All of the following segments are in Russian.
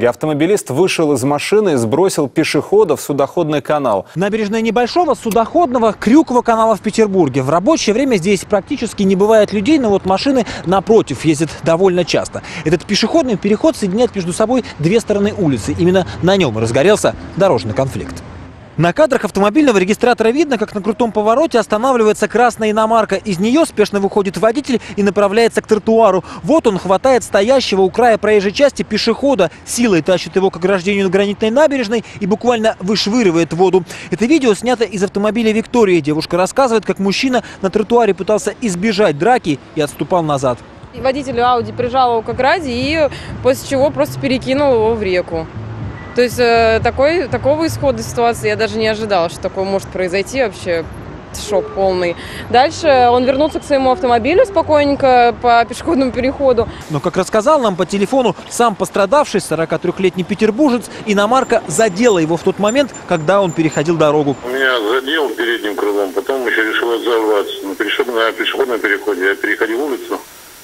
Автомобилист вышел из машины и сбросил пешехода в судоходный канал. Набережная небольшого судоходного Крюкова канала в Петербурге. В рабочее время здесь практически не бывает людей, но вот машины напротив ездят довольно часто. Этот пешеходный переход соединяет между собой две стороны улицы. Именно на нем разгорелся дорожный конфликт. На кадрах автомобильного регистратора видно, как на крутом повороте останавливается красная иномарка. Из нее спешно выходит водитель и направляется к тротуару. Вот он хватает стоящего у края проезжей части пешехода, силой тащит его к ограждению на гранитной набережной и буквально вышвыривает в воду. Это видео снято из автомобиля Виктории. Девушка рассказывает, как мужчина на тротуаре пытался избежать драки и отступал назад. Водитель Ауди прижал его к ограде и после чего просто перекинул его в реку. То есть такого исхода ситуации я даже не ожидала, что такое может произойти вообще. Шок полный. Дальше он вернулся к своему автомобилю спокойненько по пешеходному переходу. Но, как рассказал нам по телефону сам пострадавший, 43-летний петербуржец, иномарка задела его в тот момент, когда он переходил дорогу. Меня задел передним крылом, потом еще решил взорваться. На пешеходном переходе я переходил улицу,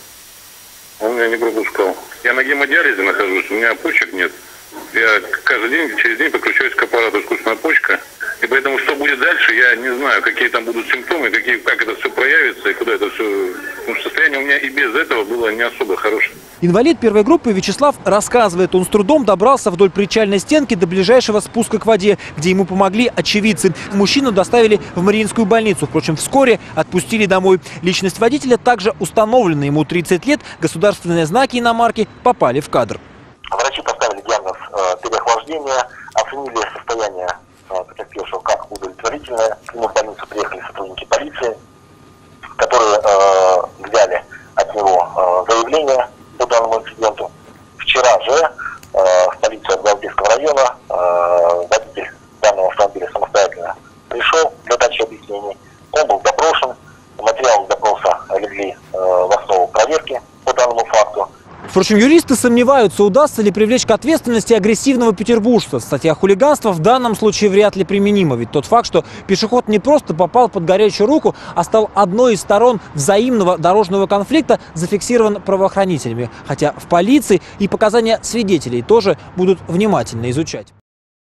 он меня не пропускал. Я на гемодиализе нахожусь, у меня почек нет. Я каждый день, через день подключаюсь к аппарату искусственная почка. И поэтому, что будет дальше, я не знаю, какие там будут симптомы, как это все проявится и куда это все. Потому что состояние у меня и без этого было не особо хорошее. Инвалид первой группы Вячеслав рассказывает, он с трудом добрался вдоль причальной стенки до ближайшего спуска к воде, где ему помогли очевидцы. Мужчину доставили в Мариинскую больницу. Впрочем, вскоре отпустили домой. Личность водителя также установлена. Ему 30 лет. Государственные знаки иномарки попали в кадр. Врачи поставили диагноз переохлаждения, оценили состояние потерпевшего как удовлетворительное. К нему в больницу приехали сотрудники полиции, которые взяли от него заявление по данному инциденту. Вчера же в полицию Балтийского района водитель данного автомобиля самостоятельно пришел для дачи объяснений. Он был допрошен, материалы допроса легли в основу проверки по данному факту. Впрочем, юристы сомневаются, удастся ли привлечь к ответственности агрессивного петербуржца. Статья хулиганства в данном случае вряд ли применима. Ведь тот факт, что пешеход не просто попал под горячую руку, а стал одной из сторон взаимного дорожного конфликта, зафиксирован правоохранителями. Хотя в полиции и показания свидетелей тоже будут внимательно изучать.